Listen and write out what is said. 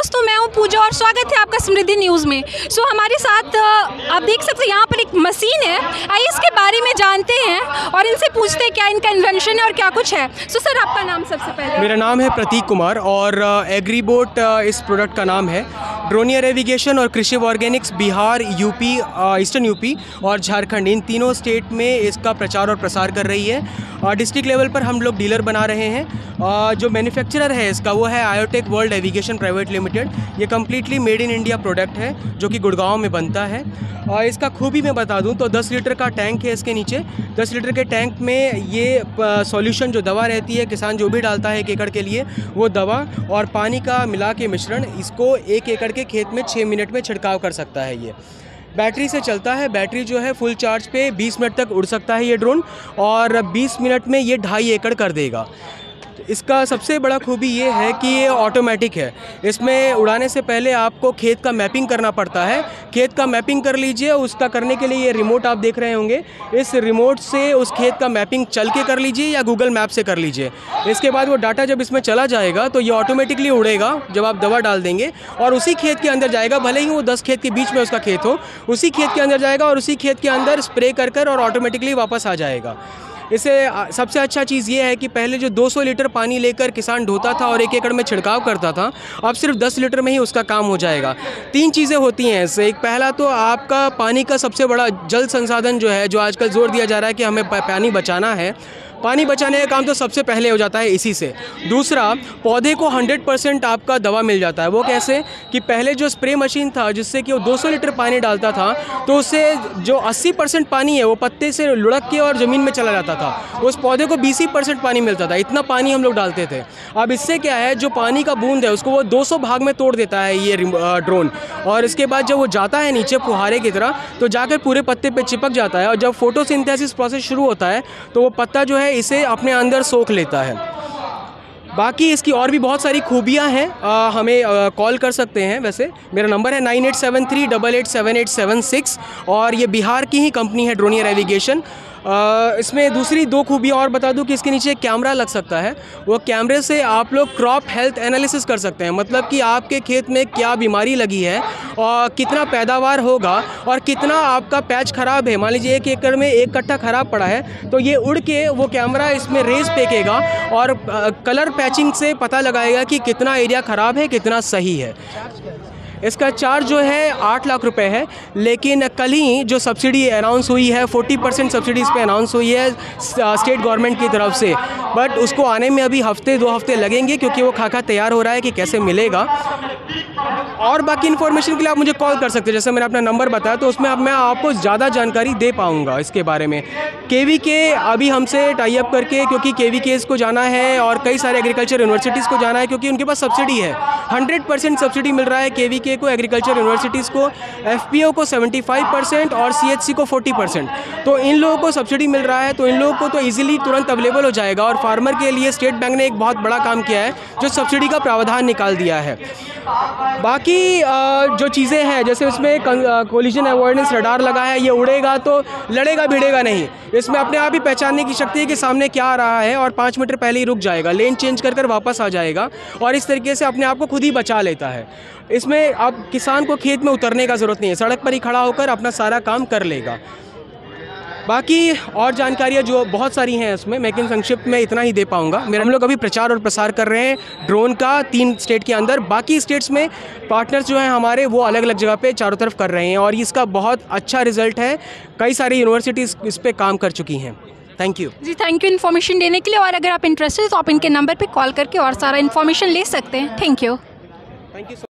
दोस्तों, मैं हूं पूजा और स्वागत है आपका समृद्धि न्यूज़ में। हमारे साथ आप देख सकते हैं यहाँ पर एक मशीन है। आइए इसके बारे में जानते हैं और इनसे पूछते हैं क्या इनका इन्वेंशन है और क्या कुछ है। सर, आपका नाम सबसे पहले? मेरा नाम है प्रतीक कुमार और एग्रीबोट इस प्रोडक्ट का नाम है। ड्रोनियर एविगेशन और Krishi organics Bihar, UP, eastern UP और झारखंड, इन तीनों स्टेट में इसका प्रचार और प्रसार कर रही है। डिस्ट्रिक्ट लेवल पर हम लोग डीलर बना रहे हैं। जो मैन्युफैक्चरर है इसका वो है IoTech world aviation private limited. ये completely made in India product है जो कि गुड़गांव में बनता है। इसका खूबी मैं बता दूं तो 10 लीटर का टैंक है इसके नीचे। 10 लीटर के टैंक में ये सॉल्यूशन जो दवा रहती है, किसान जो भी डालता है 1 एकड़ के लिए, वो दवा और पानी का मिला के मिश्रण इसको 1 एकड़ के खेत में 6 मिनट में छिड़काव कर सकता है। ये बैटरी से चलता है। बैटरी जो है फुल चार्ज पे 20 मिनट तक उड़ सकता है ये ड्रोन और 20 मिनट में ये 2.5 एकड़ कर देगा। इसका सबसे बड़ा खूबी ये है कि ये ऑटोमेटिक है। इसमें उड़ाने से पहले आपको खेत का मैपिंग करना पड़ता है। खेत का मैपिंग कर लीजिए। उसका करने के लिए ये रिमोट आप देख रहे होंगे। इस रिमोट से उस खेत का मैपिंग चल के कर लीजिए या गूगल मैप से कर लीजिए। इसके बाद वो डाटा जब इसमें चला जाएगा तो ये ऑटोमेटिकली उड़ेगा जब आप दवा डाल देंगे और उसी खेत के अंदर जाएगा। भले ही वो 10 खेत के बीच में उसका खेत हो, उसी खेत के अंदर जाएगा और उसी खेत के अंदर स्प्रे कर और ऑटोमेटिकली वापस आ जाएगा। इसे सबसे अच्छा चीज़ ये है कि पहले जो 200 लीटर पानी लेकर किसान ढोता था और 1 एकड़ में छिड़काव करता था, अब सिर्फ 10 लीटर में ही उसका काम हो जाएगा। 3 चीज़ें होती हैं इससे। एक, पहला तो आपका पानी का सबसे बड़ा जल संसाधन जो है, जो आजकल जोर दिया जा रहा है कि हमें पानी बचाना है, पानी बचाने का काम तो सबसे पहले हो जाता है इसी से। दूसरा, पौधे को 100% आपका दवा मिल जाता है। वो कैसे कि पहले जो स्प्रे मशीन था जिससे कि वो 200 लीटर पानी डालता था तो उससे जो 80% पानी है वो पत्ते से लुढ़क के और ज़मीन में चला जाता था। उस पौधे को 20% पानी मिलता था। इतना पानी हम लोग डालते थे। अब इससे क्या है, जो पानी का बूंद है उसको वो 200 भाग में तोड़ देता है ये ड्रोन, और इसके बाद जब वो जाता है नीचे फुहारे की तरह तो जाकर पूरे पत्ते पे चिपक जाता है और जब फोटोसिंथेसिस प्रोसेस शुरू होता है तो वो पत्ता जो है इसे अपने अंदर सोख लेता है। बाकी इसकी और भी बहुत सारी खूबियाँ हैं। हमें कॉल कर सकते हैं। वैसे मेरा नंबर है 9873887876 और ये बिहार की ही कंपनी है ड्रोनियर एविगेशन। इसमें दूसरी 2 खूबियाँ और बता दूं कि इसके नीचे एक कैमरा लग सकता है। वो कैमरे से आप लोग क्रॉप हेल्थ एनालिसिस कर सकते हैं। मतलब कि आपके खेत में क्या बीमारी लगी है और कितना पैदावार होगा और कितना आपका पैच ख़राब है। मान लीजिए 1 एकड़ में 1 कट्ठा ख़राब पड़ा है तो ये उड़ के वो कैमरा इसमें रेज फेंकेगा और कलर पैचिंग से पता लगाएगा कि कितना एरिया ख़राब है, कितना सही है। इसका चार्ज जो है 8 लाख रुपए है, लेकिन कल ही जो सब्सिडी अनाउंस हुई है 40% सब्सिडी इस पर अनाउंस हुई है स्टेट गवर्नमेंट की तरफ से, बट उसको आने में अभी 1-2 हफ्ते लगेंगे क्योंकि वो खाका तैयार हो रहा है कि कैसे मिलेगा। और बाकी इन्फॉर्मेशन के लिए आप मुझे कॉल कर सकते हैं। जैसे मैंने अपना नंबर बताया तो उसमें अब मैं आपको ज़्यादा जानकारी दे पाऊँगा इसके बारे में। KVK अभी हमसे टाई अप करके, क्योंकि KVKs को जाना है और कई सारे एग्रीकल्चर यूनिवर्सिटीज़ को जाना है क्योंकि उनके पास सब्सिडी है। 100% सब्सिडी मिल रहा है KVK को, एग्रीकल्चर यूनिवर्सिटीज़ को, FPO को 75% और CHC को 40%। तो इन लोगों को सब्सिडी मिल रहा है तो इन लोगों को तो ईजिली तुरंत अवेलेबल हो जाएगा। और फार्मर के लिए स्टेट बैंक ने एक बहुत बड़ा काम किया है जो सब्सिडी का प्रावधान निकाल दिया है। बाकी जो चीज़ें हैं, जैसे इसमें कोलिजन अवॉइडेंस रडार लगा है, ये उड़ेगा तो लड़ेगा भिड़ेगा नहीं। इसमें अपने आप ही पहचानने की शक्ति है कि सामने क्या आ रहा है और 5 मीटर पहले ही रुक जाएगा, लेन चेंज कर वापस आ जाएगा और इस तरीके से अपने आप को खुद ही बचा लेता है। इसमें अब किसान को खेत में उतरने का ज़रूरत नहीं है, सड़क पर ही खड़ा होकर अपना सारा काम कर लेगा। बाकी और जानकारियाँ जो बहुत सारी हैं इसमें, मैं संक्षिप्त में इतना ही दे पाऊँगा। हम लोग अभी प्रचार और प्रसार कर रहे हैं ड्रोन का 3 स्टेट के अंदर। बाकी स्टेट्स में पार्टनर्स जो हैं हमारे वो अलग अलग जगह पे चारों तरफ कर रहे हैं और इसका बहुत अच्छा रिजल्ट है। कई सारी यूनिवर्सिटीज़ इस पर काम कर चुकी हैं। Thank you ji, thank you information देने के लिए। और अगर आप इंटरेस्टेड तो आप इनके नंबर पर कॉल करके और सारा इन्फॉर्मेशन ले सकते हैं। Thank you.